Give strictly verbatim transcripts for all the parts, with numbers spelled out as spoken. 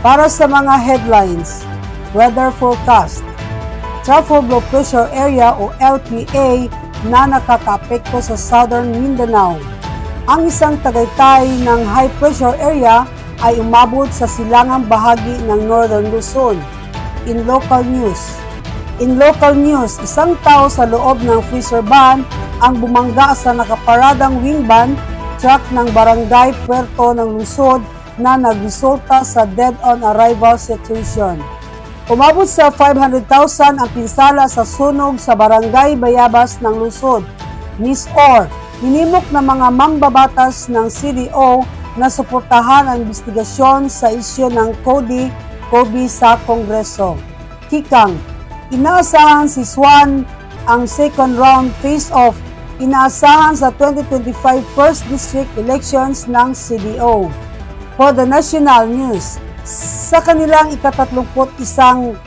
Para sa mga headlines, weather forecast, Trough of Low Pressure Area o L P A na nakakaapekto sa Southern Mindanao. Ang isang tagaytay ng high pressure area ay umabot sa silangang bahagi ng Northern Luzon. In local news, In local news, isang tao sa loob ng freezer van ang bumangga sa nakaparadang wing van truck ng barangay Puerto ng Lungsod na nagresulta sa dead-on-arrival situation. Umabot sa five hundred thousand ang pinsala sa sunog sa barangay Bayabas ng Lungsod. Miss Or, hinimok ng mga mambabatas ng C D O na suportahan ang investigasyon sa isyu ng Cody Kobe sa Kongreso. Kikang, inaasahan si Swan ang second round face-off. Inaasahan sa twenty twenty-five First District Elections ng C D O. For the national news, sa kanilang ikatatlumput isang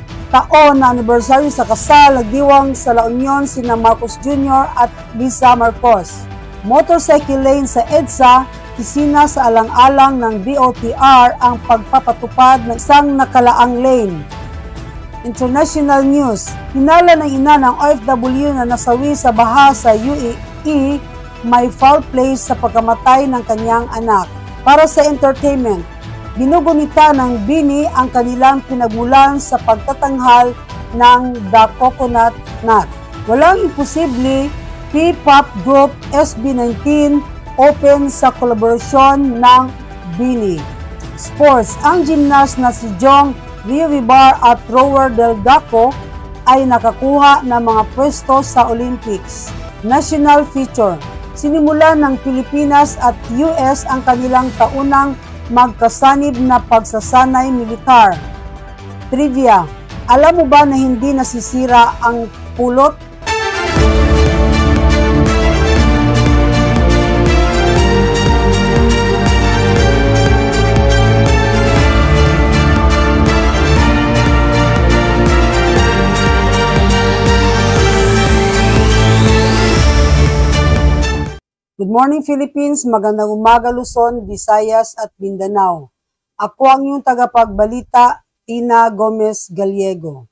taon na anibersaryo sa kasal, nagdiwang sa La Union sina Marcos Junior at Lisa Marcos. Motorcycle lane sa EDSA, isina sa alang-alang ng D O T R ang pagpapatupad ng isang nakalaang lane. International news, hinala ng ina ng O F W na nasawi sa baha sa U A E, may foul play sa pagkamatay ng kanyang anak. Para sa entertainment, ginugunita ng Bini ang kanilang pinagmulan sa pagtatanghal ng The Coconut Nut. Walang imposible, P-pop group S B nineteen open sa kolaborasyon ng Bini. Sports, ang gymnast na si Jong Rivibar at thrower Delgaco ay nakakuha ng mga pwesto sa Olympics. National feature, sinimulan ng Pilipinas at U S ang kanilang taunang magkasanib na pagsasanay militar. Trivia, alam mo ba na hindi nasisira ang pulot? Good morning Philippines, magandang umaga Luzon, Visayas at Mindanao. Ako ang iyong tagapagbalita, Tina Gomez Gallego.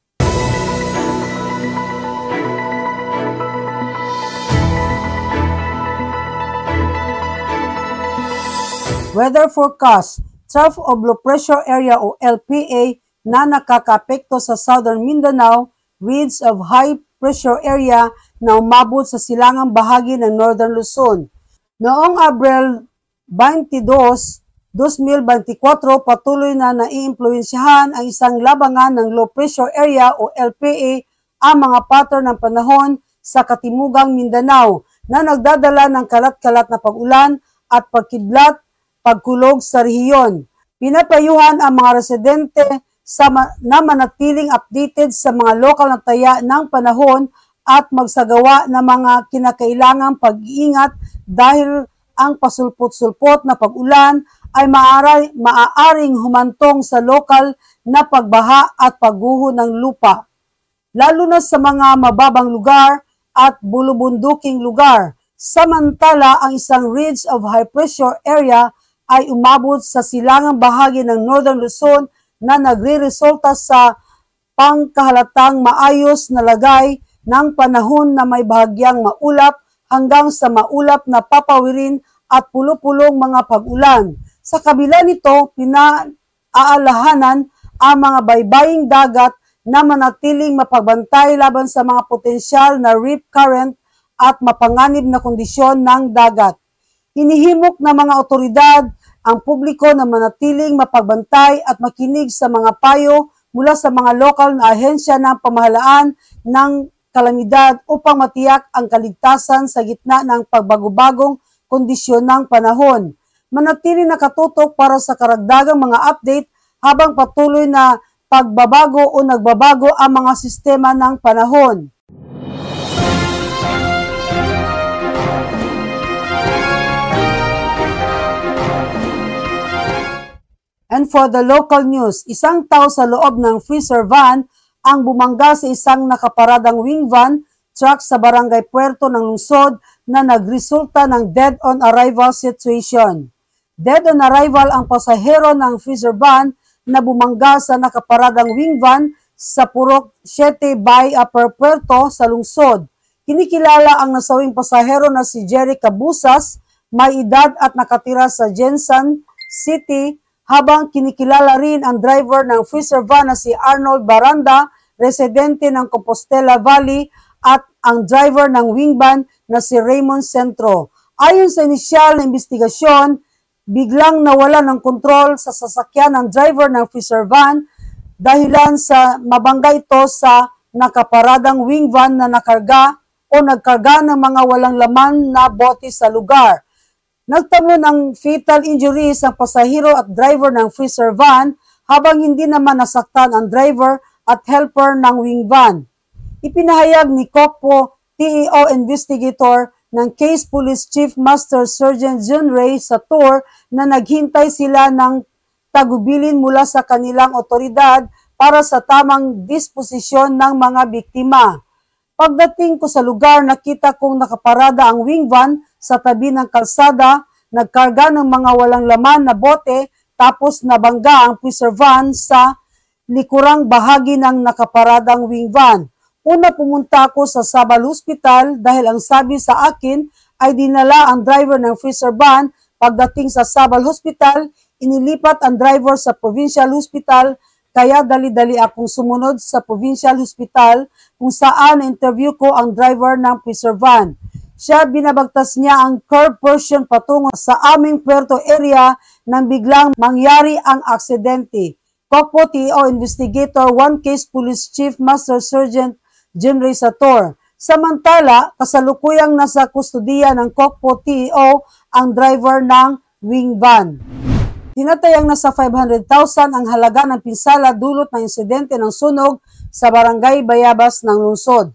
Weather forecast, Trough of Low Pressure Area o L P A na nakakaapekto sa Southern Mindanao, ridge of high pressure area na umabot sa silangang bahagi ng Northern Luzon. Noong Abril twenty-dos, two thousand twenty-four, patuloy na naiimpluwensyahan ang isang labangan ng low pressure area o L P A ang mga pattern ng panahon sa katimugang Mindanao na nagdadala ng kalat-kalat na pag-ulan at pagkidlat, pagkulog sa rehiyon. Pinapayuhan ang mga residente sa ma na manatiling updated sa mga lokal na taya ng panahon at magsagawa ng mga kinakailangang pag-iingat dahil ang pasulpot-sulpot na pag-ulan ay maaari, maaaring humantong sa lokal na pagbaha at pagguho ng lupa, lalo na sa mga mababang lugar at bulubunduking lugar. Samantala, ang isang ridge of high pressure area ay umabot sa silangang bahagi ng Northern Luzon na nagre-resulta sa pangkahalatang maayos na lagay ng panahon na may bahagyang maulap hanggang sa maulap na papawirin at pulo-pulong mga pag-ulan. Sa kabila nito, pinaaalahanan ang mga baybaying dagat na manatiling mapagbantay laban sa mga potensyal na rip current at mapanganib na kondisyon ng dagat. Hinihimok ng mga otoridad ang publiko na manatiling mapagbantay at makinig sa mga payo mula sa mga lokal na ahensya ng pamahalaan ng kalamidad upang matiyak ang kaligtasan sa gitna ng pagbago-bagong kondisyon ng panahon. Manatili nakatutok para sa karagdagang mga update habang patuloy na pagbabago o nagbabago ang mga sistema ng panahon. And for the local news, isang tao sa loob ng freezer van ang bumangga sa isang nakaparadang wing van truck sa barangay Puerto ng Lungsod na nagresulta ng dead-on-arrival situation. Dead-on-arrival ang pasahero ng freezer van na bumangga sa nakaparadang wing van sa Purok Siete by Upper Puerto sa lungsod. Kinikilala ang nasawing pasahero na si Jerry Cabusas, may edad at nakatira sa Jensan City, habang kinikilala rin ang driver ng freezer van na si Arnold Baranda, residente ng Compostela Valley, at ang driver ng wing van na si Raymond Centro. Ayon sa inisyal na investigasyon, biglang nawala ng kontrol sa sasakyan ng driver ng freezer van dahilan sa mabangga ito sa nakaparadang wing van na nakarga o nagkarga ng mga walang laman na bote sa lugar. Nagtamo ng fatal injuries ang pasahero at driver ng freezer van habang hindi naman nasaktan ang driver at helper ng wing van. Ipinahayag ni Kokpo T E O investigator ng Case Police Chief Master Sergeant John Ray sa tour na naghintay sila ng tagubilin mula sa kanilang otoridad para sa tamang disposisyon ng mga biktima. Pagdating ko sa lugar, nakita kong nakaparada ang wing van sa tabi ng kalsada, nagkarga ng mga walang laman na bote, tapos nabangga ang freezer van sa likurang bahagi ng nakaparadang wing van. Una pumunta ako sa Sabal Hospital dahil ang sabi sa akin ay dinala ang driver ng freezer van. Pagdating sa Sabal Hospital, inilipat ang driver sa Provincial Hospital, kaya dali-dali akong sumunod sa Provincial Hospital kung saan na-interview ko ang driver ng freezer van. Siya binabagtas niya ang curb portion patungo sa aming Puerto area nang biglang mangyari ang aksidente. Kokpo T E O Investigator one Case Police Chief Master Sergeant Jim Ray Sator. Samantala, kasalukuyang nasa kustudiya ng Kokpo T E O ang driver ng wing van. Tinatayang nasa five hundred thousand ang halaga ng pinsala dulot ng insidente ng sunog sa Barangay Bayabas ng lungsod.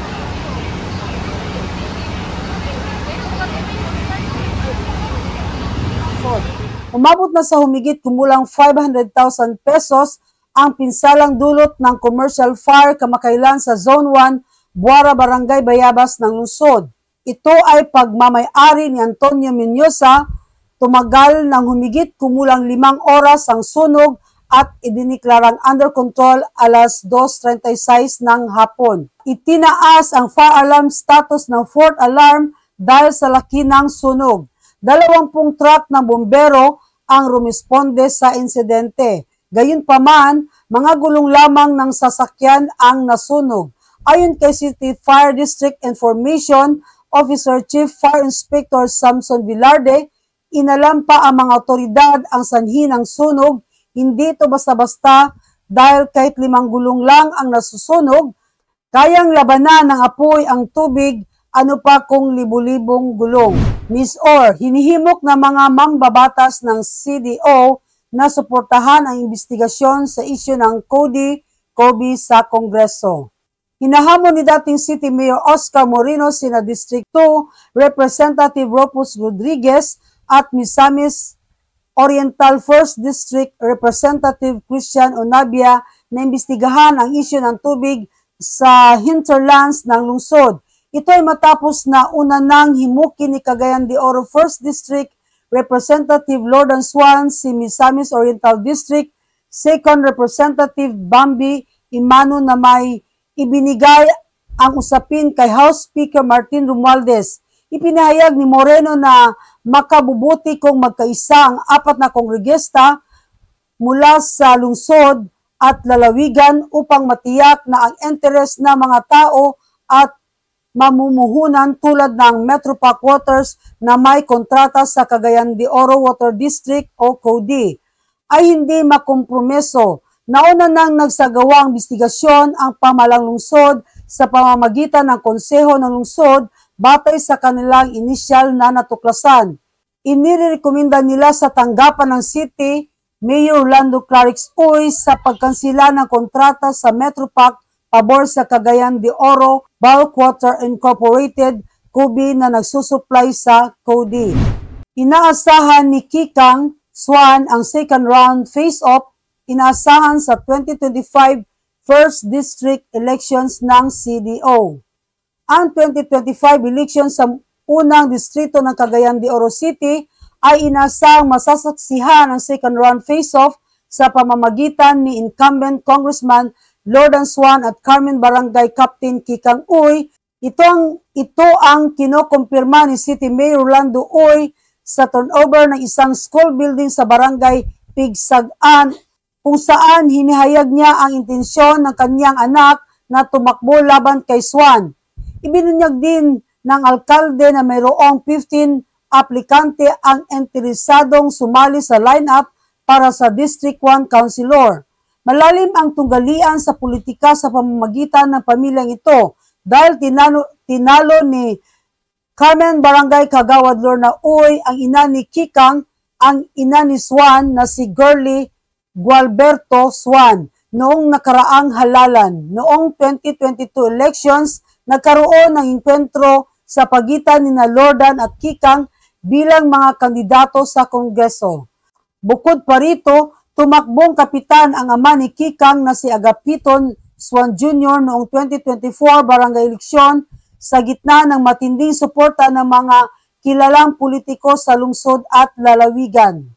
Umabot na sa humigit kumulang five hundred thousand pesos ang pinsalang dulot ng commercial fire kamakailan sa Zone one, Buara, Barangay Bayabas ng lungsod. Ito ay pagmamay-ari ni Antonio Menyosa. Tumagal ng humigit kumulang limang oras ang sunog at idiniklarang under control alas dos treinta y seis ng hapon. Itinaas ang fire alarm status ng fourth alarm dahil sa laki ng sunog. Dalawampung truck ng bombero ang rumisponde sa insidente. Gayunpaman, mga gulong lamang ng sasakyan ang nasunog. Ayon kay City Fire District Information Officer Chief Fire Inspector Samson Villarde, inalam pa ang mga otoridad ang sanhi ng sunog. Hindi ito basta-basta dahil kahit limang gulong lang ang nasusunog, kayang labanan ng apoy ang tubig, ano pa kung libu-libong gulong. Miz Or, hinihimok na mga mangbabatas ng C D O na suportahan ang investigasyon sa isyu ng Cody Kobe sa Kongreso. Hinahamon ni dating City Mayor Oscar Moreno sina District two Representative Ropus Rodriguez at Misamis Oriental first District Representative Christian Onabia na imbestigahan ang isyu ng tubig sa hinterlands ng lungsod. Ito ay matapos na una nang himukin ni Cagayan de Oro first District Representative Lordan Swan si Misamis Oriental District second Representative Bambi Imano na may ibinigay ang usapin kay House Speaker Martin Romualdez. Ipinahayag ni Moreno na makabubuti kung magkaisa ang apat na kongregesta mula sa lungsod at lalawigan upang matiyak na ang interes ng mga tao at mamumuhunan tulad ng Metropac Waters na may kontrata sa Cagayan de Oro Water District o C O D I ay hindi makompromiso. Nauna nang nagsagawa ang investigasyon ang pamalang lungsod sa pamamagitan ng Konseho ng Lungsod batay sa kanilang inisyal na natuklasan. Inirekomenda nila sa tanggapan ng City Mayor Orlando Clarix Uy sa pagkansila ng kontrata sa Metropac pabor sa Cagayan de Oro Bulk Water Incorporated C O B I na nagsusupply sa C O D I. Inaasahan ni Kikang Swan ang second round face-off. Inaasahan sa twenty twenty-five first District elections ng C D O. Ang twenty twenty-five elections sa unang distrito ng Cagayan de Oro City ay inaasahang masasaksihan ang second round face-off sa pamamagitan ni incumbent Congressman Lordan Swan at Carmen Barangay Captain Kikang Uy. Ito ang, ito ang kinokumpirma ni City Mayor Rolando Uy sa turnover ng isang school building sa Barangay Pigsagan, kung saan hinihayag niya ang intensyon ng kanyang anak na tumakbo laban kay Swan. Ibinunyag din ng alkalde na mayroong fifteen aplikante ang interesadong sumali sa lineup para sa District one Councilor. Malalim ang tunggalian sa politika sa pamamagitan ng pamilyang ito dahil tinalo, tinalo ni Carmen Barangay Kagawad Lorna Uy ang ina ni Kikang, ang ina ni Swan na si Girly Gualberto Swan noong nakaraang halalan. Noong twenty twenty-two elections, nagkaroon ng enkwentro sa pagitan ni na Lordan at Kikang bilang mga kandidato sa Kongreso. Bukod pa rito, tumakbong kapitan ang ama ni Kikang na si Agapiton Swan Junior noong twenty twenty-four barangay eleksyon sa gitna ng matinding suporta ng mga kilalang politiko sa lungsod at lalawigan.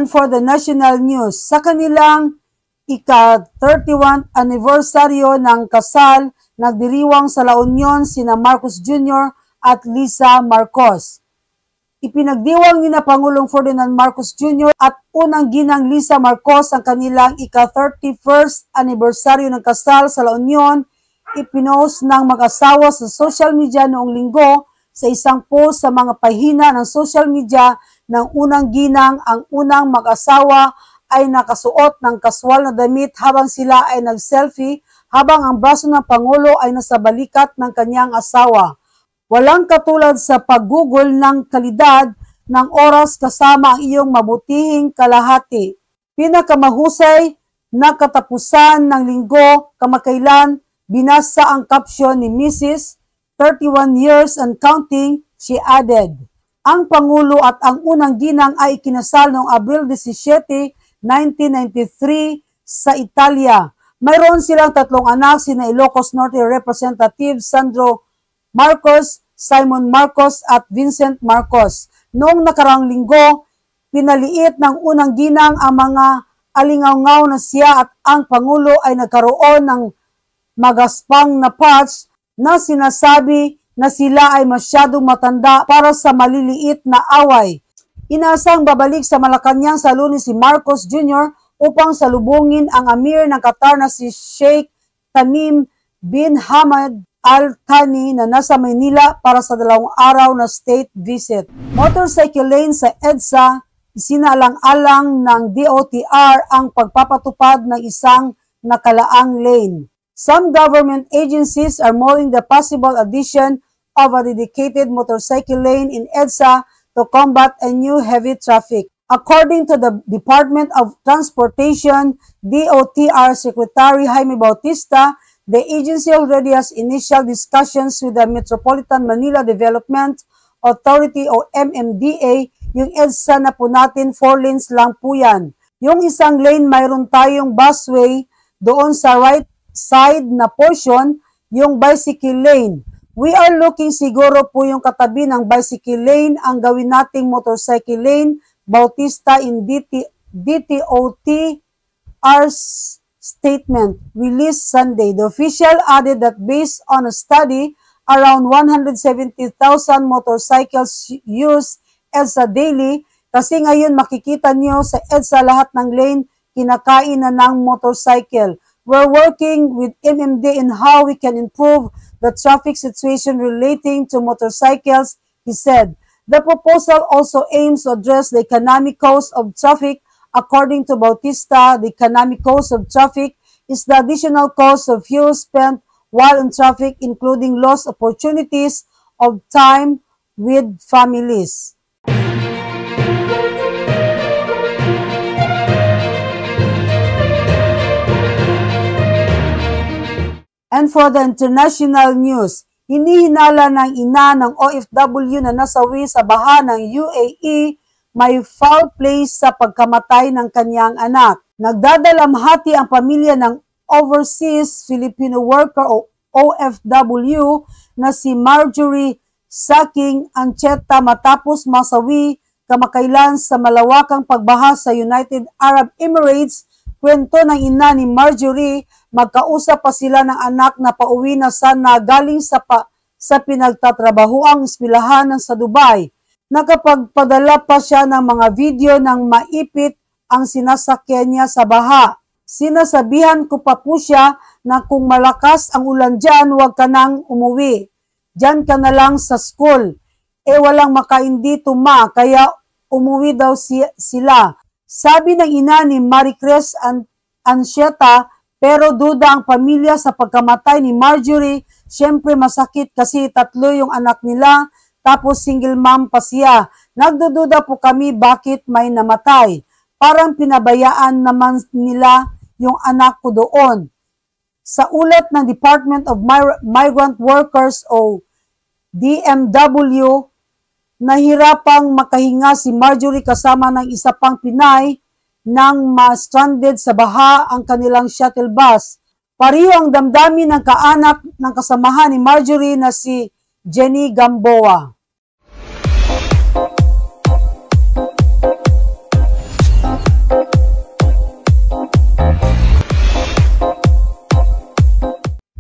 And for the national news, sa kanilang ika-thirty-first anibersaryo ng kasal, nagdiriwang sa La Union sina Marcos Junior at Lisa Marcos. Ipinagdiwang ni na Pangulong Ferdinand Marcos Junior at unang ginang Lisa Marcos ang kanilang ika-thirty-first anibersaryo ng kasal sa La Union. Ipinost ng mag-asawa sa social media noong linggo sa isang post sa mga pahina ng social media ng unang ginang. Ang unang mag-asawa ay nakasuot ng kaswal na damit habang sila ay nag-selfie habang ang braso ng Pangulo ay nasa balikat ng kanyang asawa. Walang katulad sa paggugol ng kalidad ng oras kasama ang iyong mabutihing kalahati. Pinakamahusay na katapusan ng linggo kamakailan, binasa ang caption ni Missus thirty-one years and counting, she added. Ang Pangulo at ang unang ginang ay ikinasal noong Abril seventeen, nineteen ninety-three sa Italia. Mayroon silang tatlong anak, sina Ilocos Norte Representative Sandro Marcos, Simon Marcos at Vincent Marcos. Noong nakarang linggo, pinaliit ng unang ginang ang mga alingaw-ngaw na siya at ang Pangulo ay nagkaroon ng magaspang na patch na sinasabi na sila ay masyadong matanda para sa maliliit na away. Inaasang babalik sa Malacanang sa Lunes si Marcos Junior upang salubungin ang Amir ng Qatar na si Sheikh Tamim bin Hamad Al Thani na nasa Maynila para sa dalawang araw na state visit. Motorcycle lane sa EDSA, isinaalang-alang ng D O T R ang pagpapatupad ng isang nakalaang lane. Some government agencies are mulling the possible addition of a dedicated motorcycle lane in EDSA to combat a new heavy traffic. According to the Department of Transportation, D O T R Secretary Jaime Bautista, the agency already has initial discussions with the Metropolitan Manila Development Authority o M M D A. Yung EDSA na po natin, four lanes lang po yan. Yung isang lane, mayroon tayong busway doon sa right side na portion, yung bicycle lane. We are looking siguro po yung katabi ng bicycle lane ang gawin nating motorcycle lane. Bautista in D T O T R's statement released Sunday. The official added that based on a study, around one hundred seventy thousand motorcycles use EDSA daily. Kasi ngayon makikita nyo sa EDSA lahat ng lane kinakain na ng motorcycle. We're working with M M D in how we can improve the traffic situation relating to motorcycles, he said. The proposal also aims to address the economic cost of traffic. According to Bautista, the economic cost of traffic is the additional cost of fuel spent while in traffic, including lost opportunities of time with families. And for the international news, hinihinala ng ina ng O F W na nasawi sa baha ng U A E may foul play sa pagkamatay ng kanyang anak. Nagdadalamhati ang pamilya ng overseas Filipino worker o O F W na si Marjorie Saking Ancheta matapos masawi kamakailan sa malawakang pagbaha sa United Arab Emirates. Kwento ng ina ni Marjorie, magkausap pa sila ng anak na pauwi na sana galing sa, pa, sa pinagtatrabahoang eskwelahan sa Dubai. Nakapagpadala pa siya ng mga video ng maipit ang sinasakyan niya sa baha. Sinasabihan ko pa po siya na kung malakas ang ulan dyan, huwag ka nang umuwi. Dyan ka na lang sa school. Eh walang makain dito ma, kaya umuwi daw si, sila. Sabi ng ina ni Maricres An Ancheta, pero duda ang pamilya sa pagkamatay ni Marjorie. Siyempre masakit kasi tatlo yung anak nila, tapos single mom pa siya. Nagdududa po kami bakit may namatay. Parang pinabayaan naman nila yung anak ko doon. Sa ulat ng Department of Migrant Workers o D M W, nahirapang makahinga si Marjorie kasama ng isa pang Pinay nang ma-stranded sa baha ang kanilang shuttle bus. Pareho ang damdamin ng kaanak ng kasamahan ni Marjorie na si Jenny Gamboa.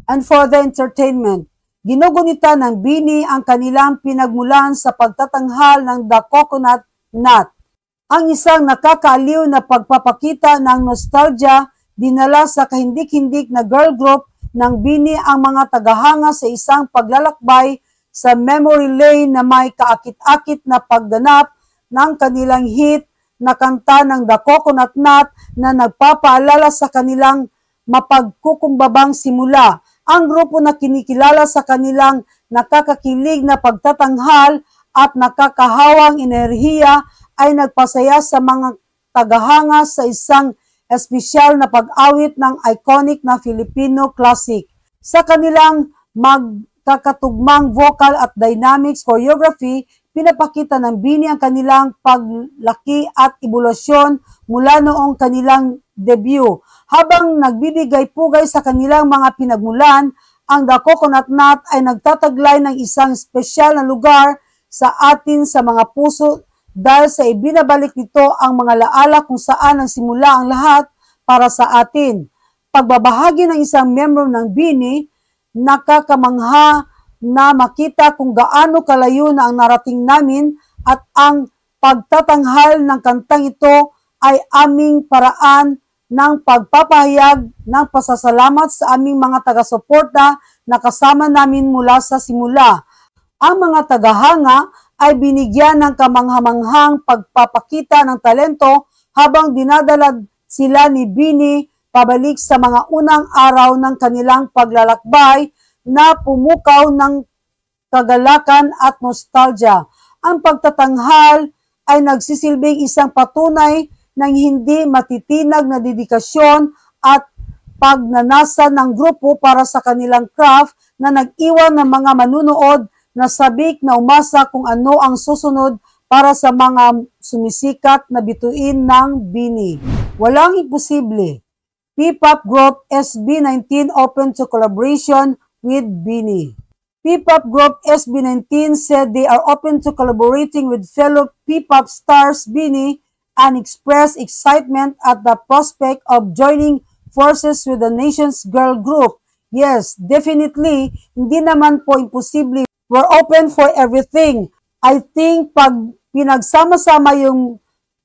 and for the entertainment. Ginugunita ng BINI ang kanilang pinagmulan sa pagtatanghal ng The Coconut Nut. Ang isang nakakaaliw na pagpapakita ng nostalgia dinala sa kahindik-hindik na girl group ng BINI ang mga tagahanga sa isang paglalakbay sa memory lane na may kaakit-akit na pagganap ng kanilang hit na kanta ng The Coconut Nut na nagpapaalala sa kanilang mapagkukumbabang simula. Ang grupo na kinikilala sa kanilang nakakakilig na pagtatanghal at nakakahawang enerhiya ay nagpasaya sa mga tagahanga sa isang espesyal na pag-awit ng iconic na Filipino classic. Sa kanilang magkakatugmang vocal at dynamics choreography, pinapakita ng BINI ang kanilang paglaki at ebolusyon mula noong kanilang debut. Habang nagbibigay pugay sa kanilang mga pinagmulan, ang The Coconut Nut ay nagtataglay ng isang espesyal na lugar sa atin sa mga puso dahil sa ibinabalik nito ang mga laala kung saan nagsimula ang lahat para sa atin. Pagbabahagi ng isang miyembro ng BINI, nakakamangha na makita kung gaano kalayo na ang narating namin at ang pagtatanghal ng kantang ito ay aming paraan ng pagpapahayag ng pasasalamat sa aming mga taga-suporta na kasama namin mula sa simula. Ang mga tagahanga ay binigyan ng kamanghamanghang pagpapakita ng talento habang dinadala sila ni BINI pabalik sa mga unang araw ng kanilang paglalakbay na pumukaw ng kagalakan at nostalgia. Ang pagtatanghal ay nagsisilbing isang patunay ng hindi matitinag na dedikasyon at pagnanasa ng grupo para sa kanilang craft na nag-iwan ng mga manunood na sabik na umasa kung ano ang susunod para sa mga sumisikat na bituin ng BINI. Walang imposible. P-pop group S B nineteen open to collaboration with BINI. P-pop group S B nineteen said they are open to collaborating with fellow P-pop stars BINI and express excitement at the prospect of joining forces with the nation's girl group. Yes, definitely, hindi naman po imposible. We're open for everything. I think pag pinagsama-sama yung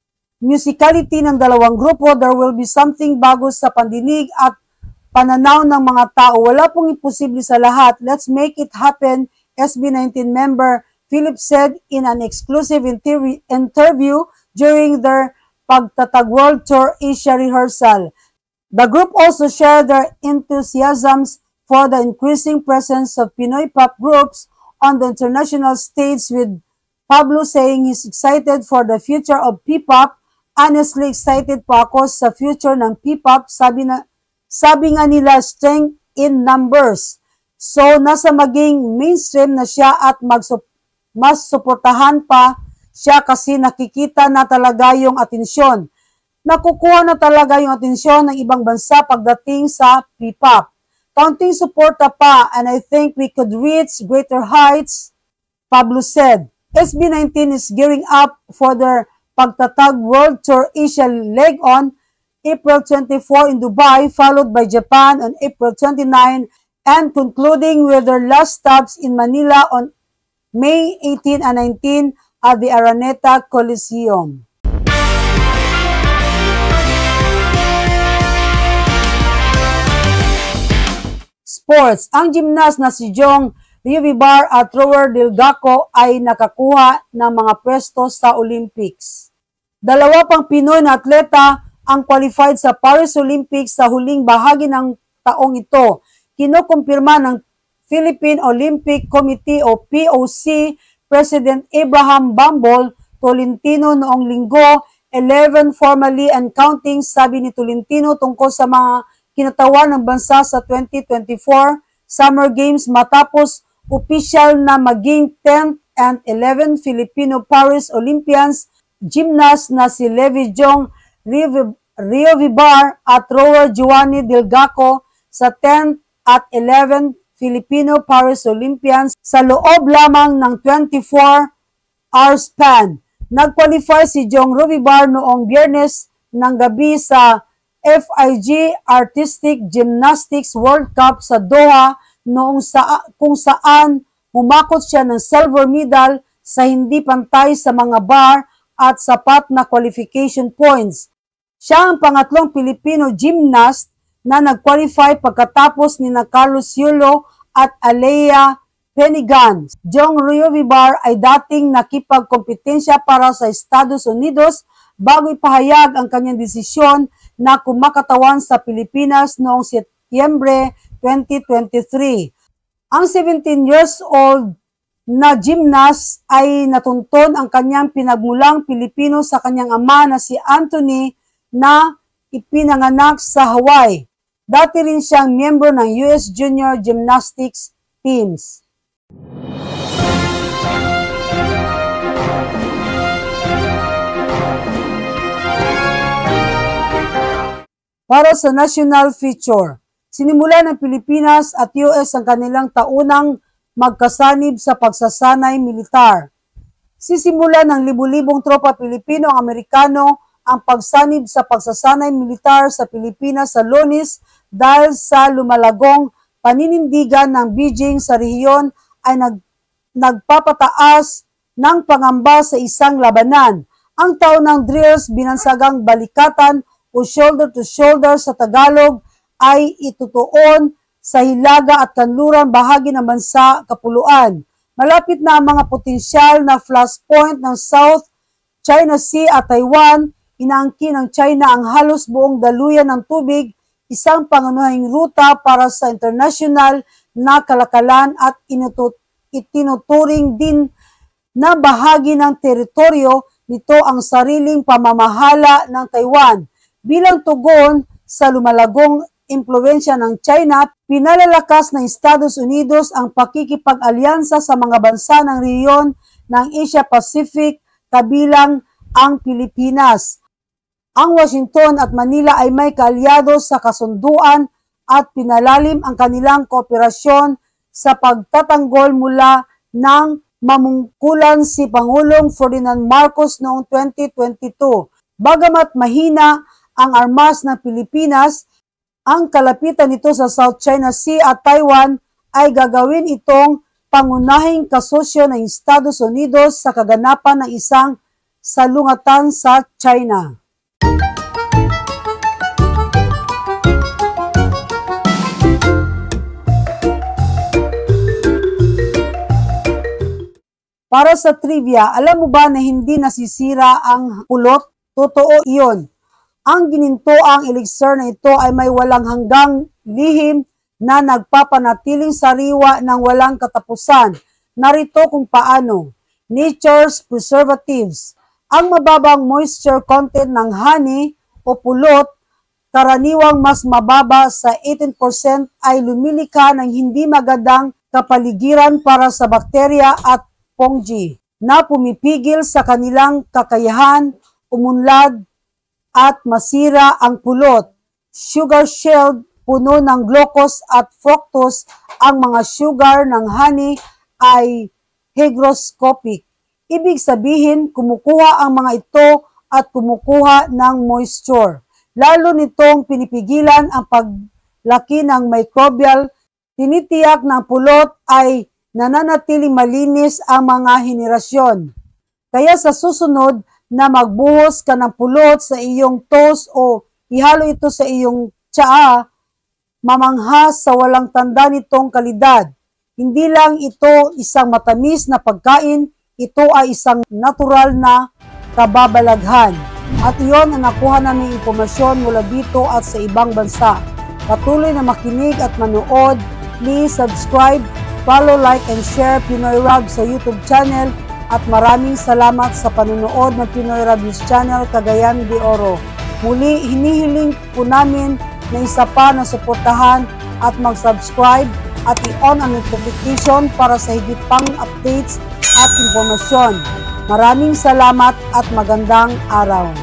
musicality ng dalawang grupo, there will be something bago sa pandinig at pananaw ng mga tao. Wala pong imposible sa lahat. Let's make it happen, S B nineteen member Philip said in an exclusive interview, interview during their Pagtatag World Tour Asia rehearsal. The group also shared their enthusiasms for the increasing presence of Pinoy pop groups on the international stage, with Pablo saying he's excited for the future of P-pop. Honestly, excited po ako sa future ng P-pop. Sabi, na, sabi nga nila, strength in numbers. So, nasa maging mainstream na siya at magsup mas suportahan pa siya kasi nakikita na talaga yung atensyon. Nakukuha na talaga yung atensyon ng ibang bansa pagdating sa P-pop. Counting suporta pa, and I think we could reach greater heights, Pablo said. S B nineteen is gearing up for their Pagtatag World Tour Asia leg on April twenty-fourth in Dubai, followed by Japan on April twenty-ninth, and concluding with their last stops in Manila on May eighteenth and nineteenth at the Araneta Coliseum. Sports. Ang gymnast na si Jong Rivibar at thrower Delgaco ay nakakuha ng mga pwesto sa Olympics. Dalawa pang Pinoy na atleta ang qualified sa Paris Olympics sa huling bahagi ng taong ito. Kinukumpirma ng Philippine Olympic Committee o P O C President Abraham Bambol Tolentino noong linggo, eleven formally and counting, sabi ni Tolentino tungkol sa mga kinatawan ng bansa sa twenty twenty-four Summer Games matapos opisyal na maging tenth and eleventh Filipino Paris Olympians gymnast na si Levi Jong Rivibar at rower Giovanni Delgaco sa tenth at eleventh Filipino Paris Olympians sa loob lamang ng twenty-four hour span. Nag-qualify si Jong Rivibar noong Biyernes ng gabi sa F I G Artistic Gymnastics World Cup sa Doha noong sa, kung saan humakot siya ng silver medal sa hindi pantay sa mga bar at sapat na qualification points. Siya ang pangatlong Pilipino gymnast na nag-qualify pagkatapos ni na Carlos Yulo at Alea Penigan. Jong Riovibar ay dating nakipagkompetensya para sa Estados Unidos bago ipahayag ang kanyang desisyon na kumakatawan sa Pilipinas noong Setyembre twenty twenty-three. Ang seventeen years old na gymnast ay natunton ang kanyang pinagmulang Pilipino sa kanyang ama na si Anthony na ipinanganak sa Hawaii. Dati rin siyang miyembro ng U S Junior Gymnastics teams. Para sa national feature, sinimula ng Pilipinas at U S ang kanilang taunang magkasanib sa pagsasanay militar. Sisimula ng libu-libong tropa Pilipino ang Amerikano ang pagsanib sa pagsasanay militar sa Pilipinas sa Lunes dahil sa lumalagong paninindigan ng Beijing sa rehiyon ay nag, nagpapataas ng pangamba sa isang labanan. Ang taunang drills binansagang balikatan o shoulder to shoulder sa Tagalog ay itutuon sa Hilaga at Kanluran bahagi ng bansa Kapuluan. Malapit na ang mga potensyal na flashpoint ng South China Sea at Taiwan. Inaangkin ng China ang halos buong daluyan ng tubig, isang pangunahing ruta para sa international na kalakalan at itinuturing din na bahagi ng teritoryo nito ang sariling pamamahala ng Taiwan. Bilang tugon sa lumalagong impluwensya ng China, pinalalakas ng Estados Unidos ang pakikipag-alyansa sa mga bansa ng rehiyon ng Asia-Pacific kabilang ang Pilipinas. Ang Washington at Manila ay may kaalyado sa kasunduan at pinalalim ang kanilang kooperasyon sa pagtatanggol mula ng mamungkulan si Pangulong Ferdinand Marcos noong twenty twenty-two. Bagamat mahina ang armas ng Pilipinas, ang kalapitan nito sa South China Sea at Taiwan ay gagawin itong pangunahing kasosyo ng Estados Unidos sa kaganapan ng isang salungatan sa China. Para sa trivia, alam mo ba na hindi nasisira ang pulot? Totoo iyon. Ang ginintoang elixir na ito ay may walang hanggang lihim na nagpapanatiling sariwa ng walang katapusan. Narito kung paano. Nature's preservatives. Ang mababang moisture content ng honey o pulot, karaniwang mas mababa sa eighteen percent ay lumilikha ng hindi magandang kapaligiran para sa bakterya at fungi na pumipigil sa kanilang kakayahan, umunlad, at masira ang pulot. Sugar shield, puno ng glucose at fructose, ang mga sugar ng honey ay hygroscopic. Ibig sabihin, kumukuha ang mga ito at kumukuha ng moisture. Lalo nitong pinipigilan ang paglaki ng microbial. Tinitiyak ng pulot ay nananatiling malinis ang mga henerasyon. Kaya sa susunod, na magbuhos ka ng pulot sa iyong toast o ihalo ito sa iyong tsaa, mamanghas sa walang tanda nitong kalidad. Hindi lang ito isang matamis na pagkain, ito ay isang natural na kababalaghan. At iyon ang nakuha namin impormasyon mula dito at sa ibang bansa. Patuloy na makinig at manood. Please subscribe, follow, like, and share Pinoy Rag sa YouTube channel. At maraming salamat sa panunood ng Pinoy Rag News Channel, Cagayan de Oro. Muli, hinihiling po namin na isa pa na suportahan at mag-subscribe at i-on ang notification para sa higit pang updates at impormasyon. Maraming salamat at magandang araw.